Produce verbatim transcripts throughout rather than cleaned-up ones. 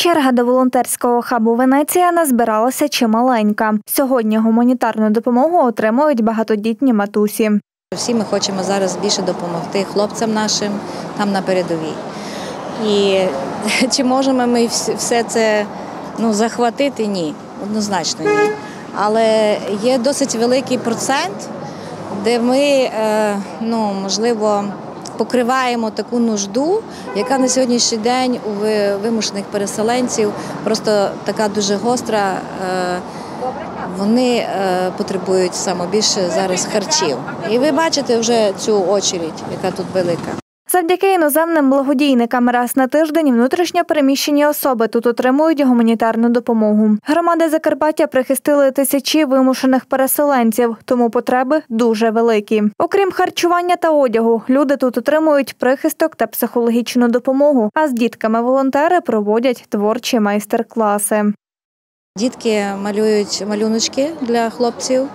Черга до волонтерського хабу «Венеція» назбиралася чималенька. Сьогодні гуманітарну допомогу отримують багатодітні матусі. Всі ми хочемо зараз більше допомогти хлопцям нашим там на передовій. І чи можемо ми все це ну, захватити? Ні, однозначно ні. Але є досить великий процент, де ми, ну, можливо, покриваємо таку нужду, яка на сьогоднішній день у вимушених переселенців просто така дуже гостра. Вони потребують саме більше зараз харчів. І ви бачите вже цю очередь, яка тут велика. Завдяки іноземним благодійникам раз на тиждень внутрішньо переміщені особи тут отримують гуманітарну допомогу. Громади Закарпаття прихистили тисячі вимушених переселенців, тому потреби дуже великі. Окрім харчування та одягу, люди тут отримують прихисток та психологічну допомогу, а з дітками волонтери проводять творчі майстер-класи. Дітки малюють малюночки для хлопців.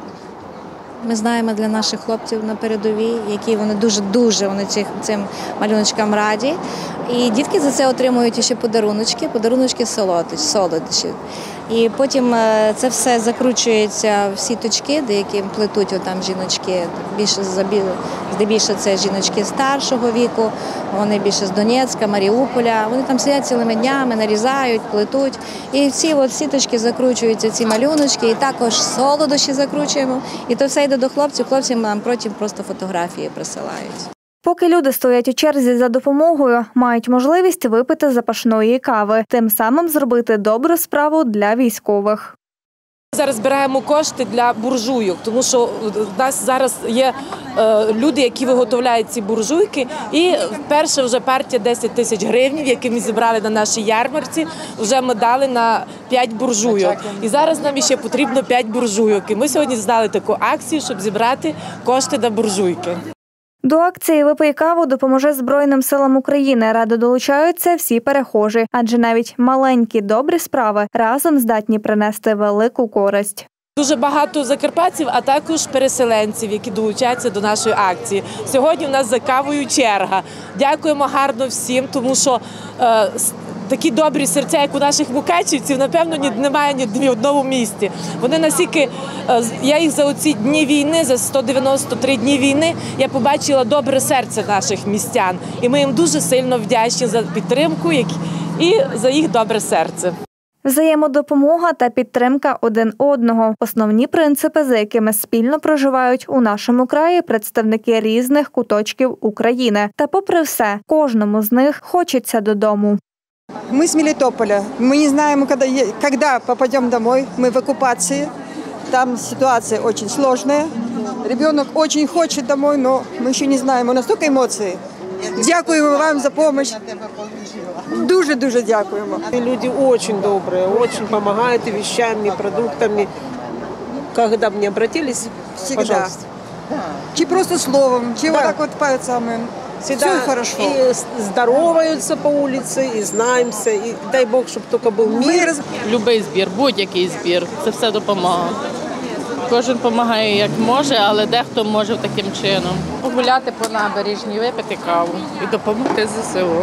Ми знаємо для наших хлопців на передовій, які вони дуже-дуже вони цим малюночкам раді. І дітки за це отримують ще подаруночки, подаруночки солодощів. І потім це все закручується в сіточки, деякі плетуть отам жіночки, більше здебільшого це жіночки старшого віку, вони більше з Донецька, Маріуполя. Вони там сидять цілими днями, нарізають, плетуть. І ці от сіточки закручуються, ці малюночки, і також солодощі закручуємо. І то все йде до хлопців, хлопці нам потім просто фотографії присилають. Поки люди стоять у черзі за допомогою, мають можливість випити запашної кави, тим самим зробити добру справу для військових. Зараз збираємо кошти для буржуйок, тому що в нас зараз є люди, які виготовляють ці буржуйки. І перша вже партія десять тисяч гривень, які ми зібрали на нашій ярмарці, вже ми дали на п'ять буржуйок. І зараз нам ще потрібно п'ять буржуйок. І ми сьогодні здали таку акцію, щоб зібрати кошти на буржуйки. До акції «Випий каву» допоможе Збройним силам України. Радо долучаються всі перехожі, адже навіть маленькі добрі справи разом здатні принести велику користь. Дуже багато закарпатців, а також переселенців, які долучаються до нашої акції. Сьогодні у нас за кавою черга. Дякуємо гарно всім, тому що е, такі добрі серця, як у наших мукачівців, напевно, немає ні в одному місті. Вони настільки, я їх за оці дні війни, за сто дев'яносто три дні війни, я побачила добре серце наших містян. І ми їм дуже сильно вдячні за підтримку і за їх добре серце. Взаємодопомога та підтримка один одного – основні принципи, за якими спільно проживають у нашому краї представники різних куточків України. Та попри все, кожному з них хочеться додому. Мы с Мелитополя. Мы не знаем, когда, когда попадем домой. Мы в оккупации. Там ситуация очень сложная. Ребенок очень хочет домой, но мы еще не знаем. У нас столько эмоций. Дякуємо вам за помощь. Дуже-дуже дякуємо. Люди очень добрые, очень помогают и вещами, и продуктами. Когда мне обратились, всегда. Пожалуйста. Чи просто словом, чи вот так вот пальцами. Всегда все хорошо. И здороваются по улице, и знаемся, и дай Бог, чтобы только был мир. Любий збір, будь-який збір, це все допомога. Кожен допомагає як може, але дехто може таким чином. Погуляти по набережній, випити каву і допомогти зе се у.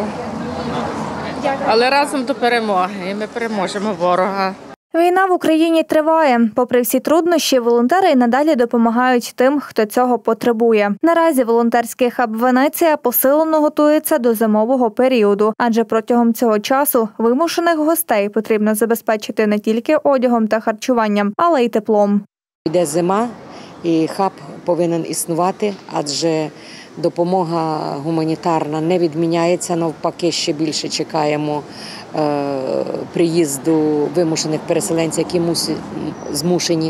Але разом до перемоги, і ми переможемо ворога. Війна в Україні триває. Попри всі труднощі, волонтери і надалі допомагають тим, хто цього потребує. Наразі волонтерський хаб «Венеція» посилено готується до зимового періоду, адже протягом цього часу вимушених гостей потрібно забезпечити не тільки одягом та харчуванням, але й теплом. Йде зима, і хаб повинен існувати, адже допомога гуманітарна не відміняється, навпаки, ще більше чекаємо приїзду вимушених переселенців, які змушені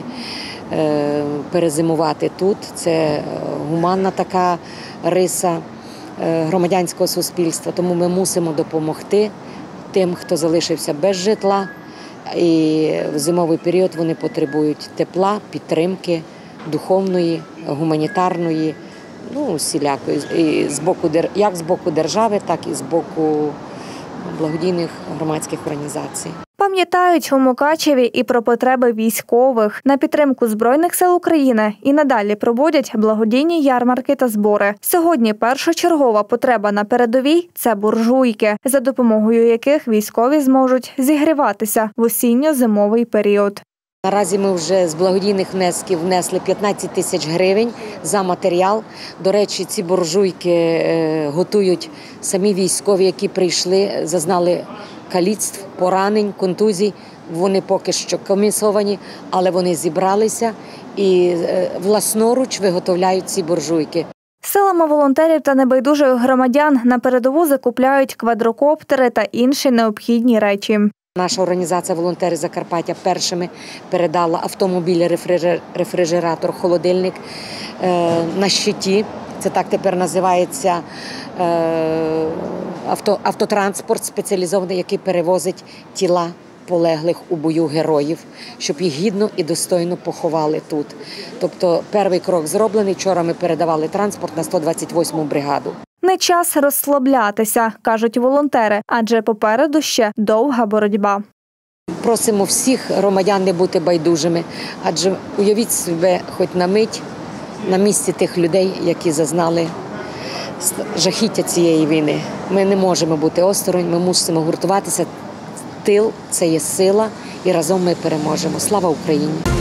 перезимувати тут. Це гуманна така риса громадянського суспільства, тому ми мусимо допомогти тим, хто залишився без житла. І в зимовий період вони потребують тепла, підтримки, духовної, гуманітарної, ну, усілякої, і з боку, як з боку держави, так і з боку благодійних громадських організацій. Пам'ятають у Мукачеві і про потреби військових. На підтримку Збройних сил України і надалі проводять благодійні ярмарки та збори. Сьогодні першочергова потреба на передовій – це буржуйки, за допомогою яких військові зможуть зігріватися в осінньо-зимовий період. Наразі ми вже з благодійних внесків внесли п'ятнадцять тисяч гривень за матеріал. До речі, ці буржуйки готують самі військові, які прийшли, зазнали каліцтв, поранень, контузій. Вони поки що комісовані, але вони зібралися і власноруч виготовляють ці буржуйки. Силами волонтерів та небайдужих громадян на передову закупляють квадрокоптери та інші необхідні речі. Наша організація «Волонтери Закарпаття» першими передала автомобіль, рефрижератор, холодильник на щиті. Це так тепер називається авто, автотранспорт спеціалізований, який перевозить тіла полеглих у бою героїв, щоб їх гідно і достойно поховали тут. Тобто перший крок зроблений. Вчора ми передавали транспорт на сто двадцять восьму бригаду. Не час розслаблятися, кажуть волонтери, адже попереду ще довга боротьба. Просимо всіх громадян не бути байдужими, адже уявіть себе хоч на мить на місці тих людей, які зазнали жахіття цієї війни. Ми не можемо бути осторонь, ми мусимо гуртуватися. Тил – це є сила, і разом ми переможемо. Слава Україні!